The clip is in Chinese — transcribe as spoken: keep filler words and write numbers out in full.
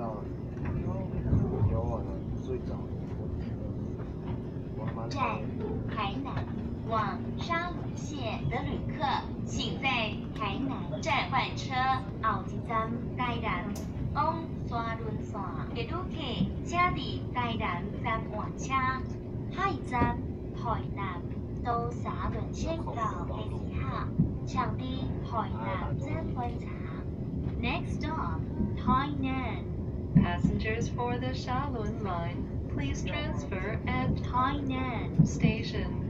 有啊，最早站台南往沙仑线的旅客，请在台南站换车。后一站台南往沙仑线的旅客，请伫台南站换车。下一站台南到沙仑线到的時候，請伫台南站換車。Next stop, Tainan. Passengers for the Shalun line, please transfer at Tainan Station.